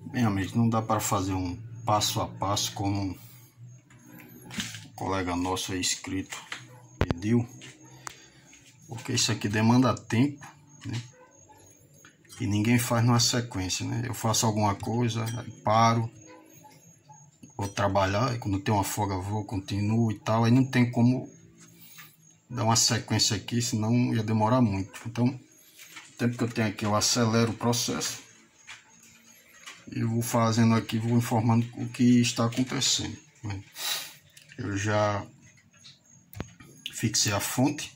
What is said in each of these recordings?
Bem, amigos, não dá para fazer um passo a passo como um colega nosso aí inscrito pediu, porque isso aqui demanda tempo, né? E ninguém faz numa sequência, né? Eu faço alguma coisa, aí paro, vou trabalhar, e quando tem uma folga vou, continuo e tal, aí não tem como dar uma sequência aqui, senão ia demorar muito. Então, o tempo que eu tenho aqui, eu acelero o processo e vou fazendo aqui, vou informando o que está acontecendo, né? Eu já fixei a fonte,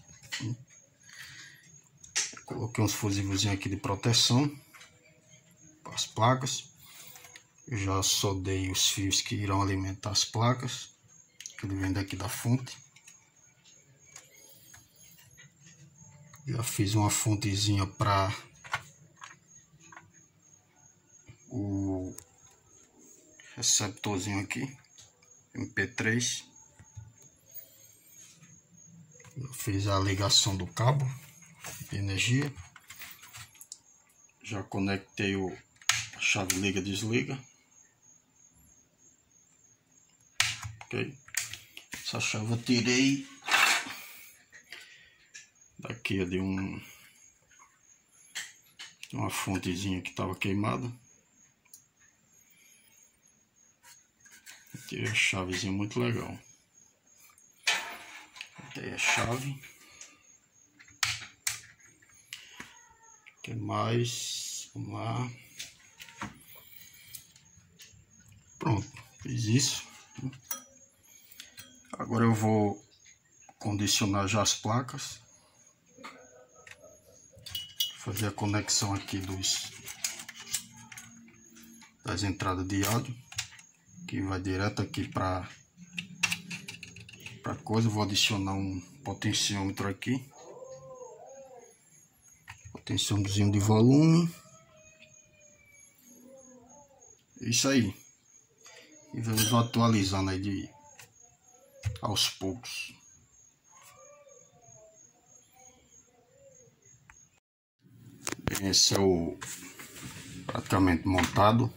coloquei uns fusíveis aqui de proteção para as placas. Eu já soldei os fios que irão alimentar as placas, que ele vem daqui da fonte. Já fiz uma fontezinha para o receptorzinho aqui, MP3. Eu fiz a ligação do cabo de energia. Já conectei a chave liga-desliga. Ok. Essa chave eu tirei daqui de uma fontezinha que estava queimada. Tirei a chavezinha muito legal. Botei a chave. O que mais? Vamos lá. Pronto, fiz isso. Agora eu vou condicionar já as placas. Fazer a conexão aqui das entradas de áudio, que vai direto aqui para coisa. Vou adicionar um potenciômetro aqui, potenciômetrozinho de volume. Isso aí, e vamos atualizando aí aos poucos. Bem, esse é o praticamente montado.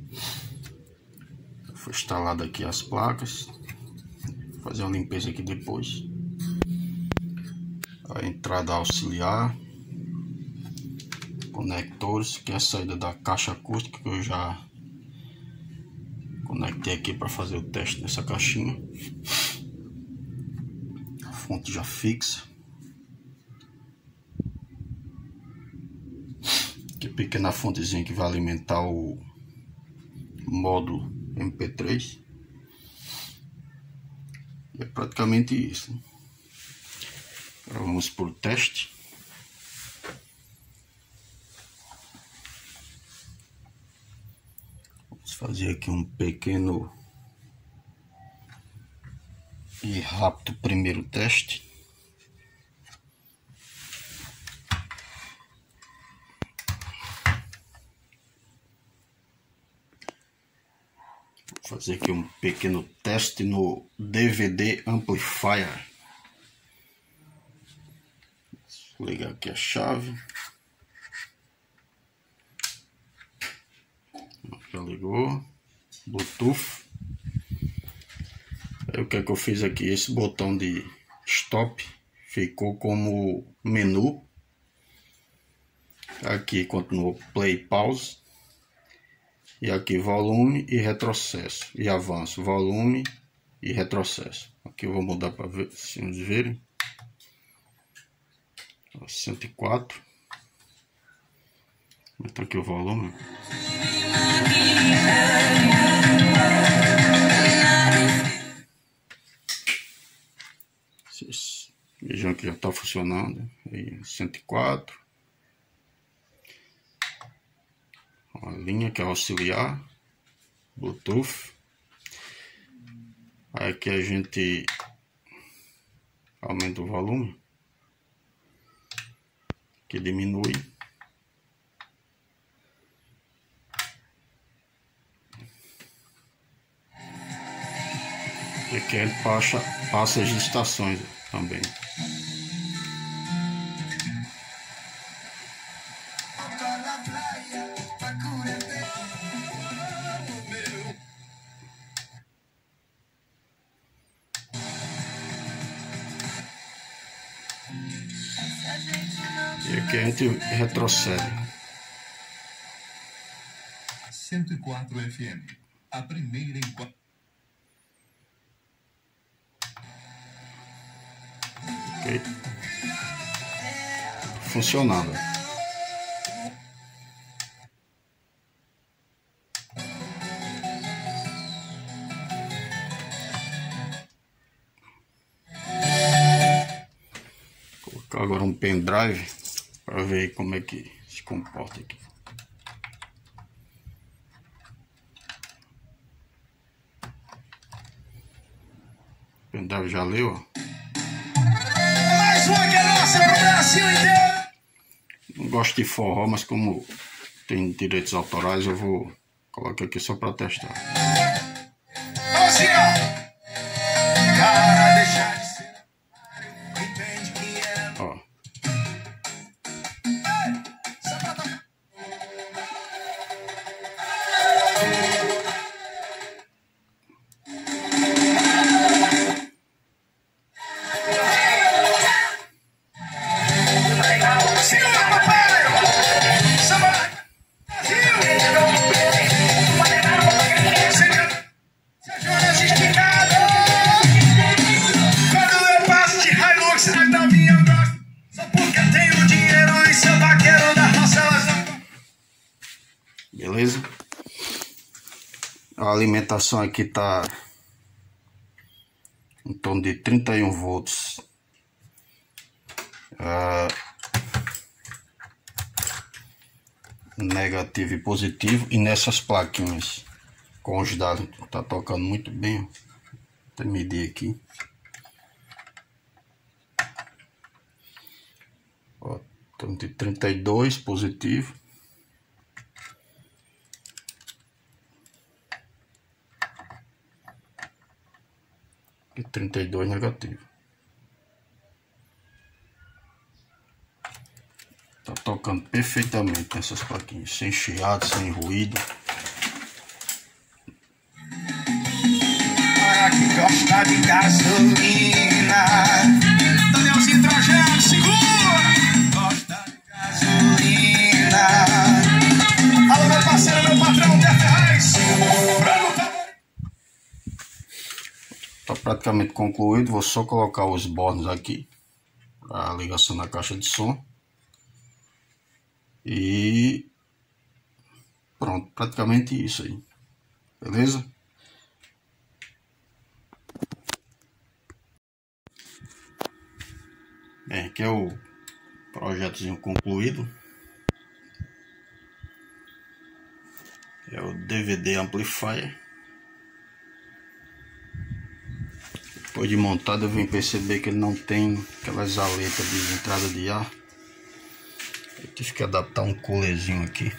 Foi instalado aqui as placas. Vou fazer uma limpeza aqui depois. A entrada auxiliar, conectores, que é a saída da caixa acústica, que eu já conectei aqui para fazer o teste nessa caixinha. A fonte já fixa. Que pequena fontezinha que vai alimentar o módulo MP3. E é praticamente isso, né? Agora vamos por teste. Vamos fazer aqui um pequeno e rápido primeiro teste. Vou fazer aqui um pequeno teste no DVD Amplifier. Vou ligar aqui a chave. Já ligou. Bluetooth. Aí o que é que eu fiz aqui? Esse botão de stop ficou como menu. Aqui continuou play, pause. E aqui volume e retrocesso. E avanço, volume e retrocesso. Aqui eu vou mudar para ver se vocês verem. 104. Vou botar aqui o volume. Vocês vejam que já está funcionando. Aí, 104. A linha que é auxiliar, Bluetooth. Aí aqui a gente aumenta o volume, que diminui. E aqui ele passa as estações também. E aqui a gente retrocede. 104 FM, a primeira em... Ok. Funcionando. Vou colocar agora um pendrive para ver como é que se comporta aqui. O pendrive já leu, ó. Mais uma que é nossa pro Brasil inteiro! Não gosto de forró, mas como tem direitos autorais, eu vou colocar aqui só para testar. Assim, ó! Cara, deixa de ser. Entende que é. Ó. Só pra tocar. Segura, papai! Samba! Brasil! Esticado. Quando eu passo de Hilux, a novinha gosta. Só porque tenho dinheiro e seu vaqueiro da roça, elas não. Beleza? A alimentação aqui tá em torno de 31 volts. Negativo e positivo, e nessas plaquinhas com os dados tá tocando muito bem. Vou medir aqui, ó, torno de 32 positivo e 32 negativo. Tá tocando perfeitamente nessas plaquinhas, sem chiado, sem ruído. Para que gosta de gasolina, Danielzinho Trajano, segura! Gosta de gasolina. Alô, meu parceiro, meu patrão, 10 reais. Tá praticamente concluído, vou só colocar os bornes aqui para ligação na caixa de som. E pronto, praticamente isso aí, beleza? Bem, aqui é o projetozinho concluído. É o DVD Amplifier. Depois de montado eu vim perceber que ele não tem aquelas aletas de entrada de ar. Eu tive que adaptar um coolerzinho aqui.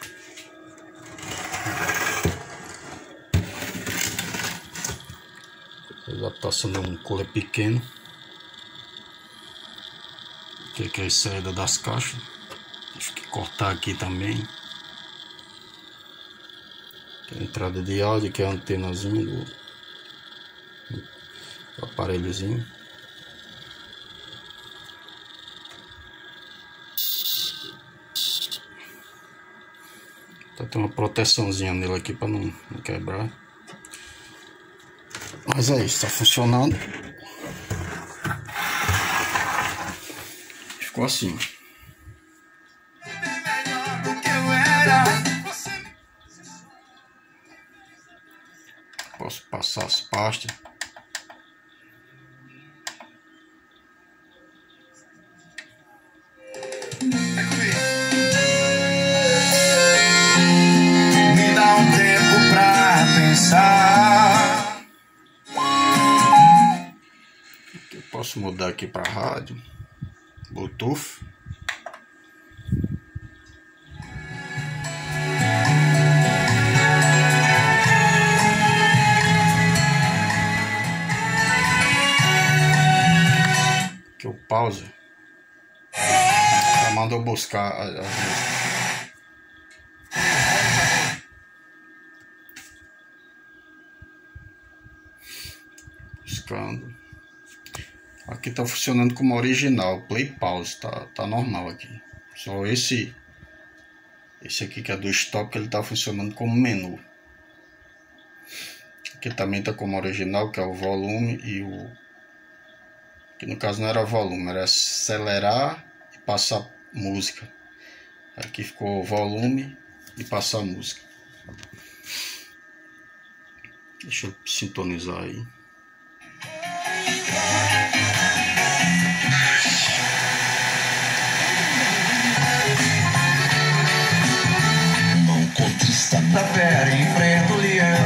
A adaptação de um cooler pequeno. Que é a saída das caixas. Tive que cortar aqui também. Tem a entrada de áudio, que é a antenazinha do aparelhozinho. Tem uma proteçãozinha nele aqui para não quebrar. Mas é isso, tá funcionando. Ficou assim. Posso passar as pastas. Me dá um tempo pra pensar. Eu posso mudar aqui para rádio, Bluetooth. Aqui o pause. Ela mandou buscar as músicas. Buscando. Aqui tá funcionando como original, play pause, tá normal aqui. Só esse aqui que é do stop, ele tá funcionando como menu. Aqui também tá como original, que é o volume e o... que no caso não era volume, era acelerar e passar música. Aqui ficou volume e passar música. Deixa eu sintonizar aí. Da fera enfrenta o leão.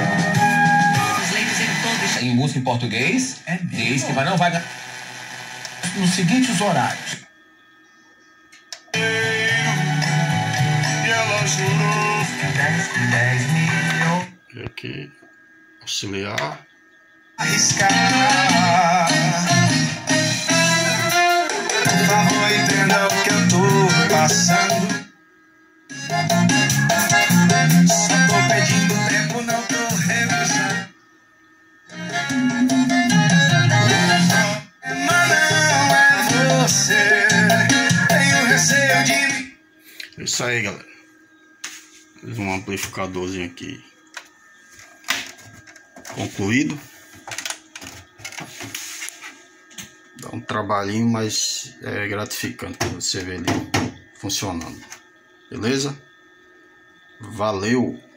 Em música em português, diz que não vai Nos seguintes horários. E ela jurou 10 mil. E aqui, auxiliar. Arriscar. Por favor, entenda o que eu tô passando. Só tô pedindo tempo, não tô revisando. Mas não é você. Tenho receio de mim. É isso aí, galera. Fiz um amplificadorzinho aqui concluído. Dá um trabalhinho, mas é gratificante quando você vê ele funcionando. Beleza? Valeu!